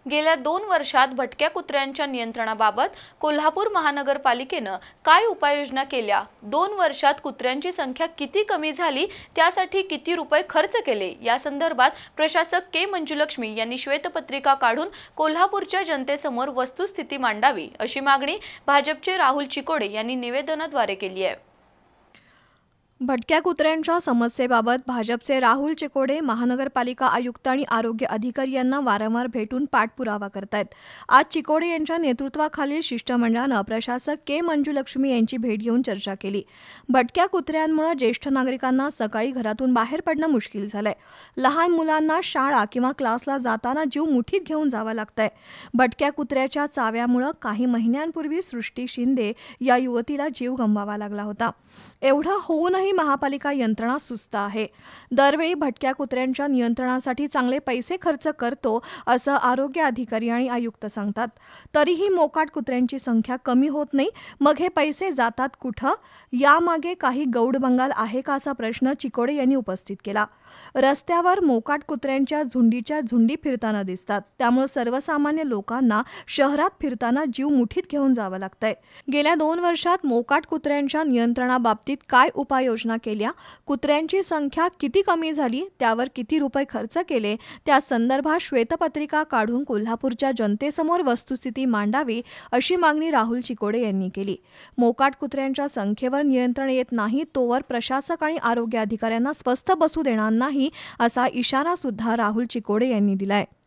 गेल्या 2 वर्षात भटक्या कुत्र्यांच्या नियंत्रणाबाबत कोल्हापूर महानगरपालिकेनं काय उपाययोजना केल्या, 2 वर्षात कुत्र्यांची संख्या किती कमी झाली, त्यासाठी किती रुपये खर्च केले, या संदर्भात प्रशासक के मंजुलक्ष्मी यांनी श्वेतपत्रिका काढून कोल्हापूरच्या जनतेसमोर वस्तुस्थिती मांडावी अशी मागणी भाजपचे राहुल चिकोडे यांनी निवेदनाद्वारे केली आहे। भटक्या कुत्र्यांच्या समस्येबाबत भाजपचे राहुल चिकोडे महानगरपालिका आयुक्त आणि आरोग्य अधिकारी यांना वारंवार भेटून पाठपुरावा करतायत। आज चिकोडे यांच्या नेतृत्वाखालील शिष्टमंडळानं प्रशासक के मंजुलक्ष्मी यांची भेट घेऊन चर्चा केली। भटक्या कुत्र्यांमुळे ज्येष्ठ नागरिकांना सकाळी घरातून बाहेर पडणं मुश्किल झालंय। लहान मुलांना शाळा किंवा क्लासला जाताना जीव मुठीत घेऊन जावं लागतंय। भटक्या कुत्र्याच्या चाव्यामुळे काही महिन्यांपूर्वी सृष्टी शिंदे या युवतीला जीव गमवावा लागला होता। एवढं होऊनही महापालिका यंत्रणा सुस्त आहे। दरवेळी भटक्या कुत्र्यांच्या नियंत्रणासाठी चांगले पैसे खर्च करतो असं आरोग्य अधिकारी आणि आयुक्त सांगतात, तरीही मोकाट कुत्र्यांची संख्या कमी होत नाही। मग हे पैसे जातात कुठं? यामागे काही गौड बंगाल आहे का असा प्रश्न चिकोडे यांनी उपस्थित केला। रस्त्यावर मोकाट कुत्र्यांच्या झुंडीच्या झुंडी फिरताना दिसतात, त्यामुळे सर्वसामान्य लोकांना शहरात फिरताना जीव मुठीत घेऊन जावं लागतंय। गेल्या 2 वर्षात मोकाट कुत्र्यांच्या नियंत्रणाबाबतीत काय उपाययोजना केल्या, कुत्र्यांची संख्या किती कमी झाली, त्यावर किती रुपये खर्च केले, त्या संदर्भात श्वेतपत्रिका काढून कोल्हापूरच्या जनतेसमोर वस्तुस्थिती मांडावी अशी मागणी राहुल चिकोडे यांनी केली। मोकाट कुत्र्यांच्या संख्येवर नियंत्रण येत नाही तोवर प्रशासक आणि आरोग्य अधिकाऱ्यांना स्वस्थ बसू देणार नाही असा इशारा सुद्धा राहुल चिकोडे यांनी दिलाय।